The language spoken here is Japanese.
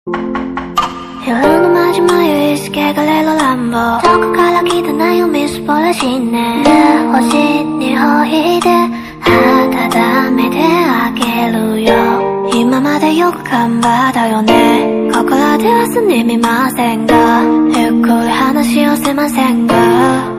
夜の街迷いしけがれる乱暴どこから来たなよみすぼらしいね星にほいで温めてあげるよ今までよく頑張ったよねここらではすみませんがゆっくり話をせませんか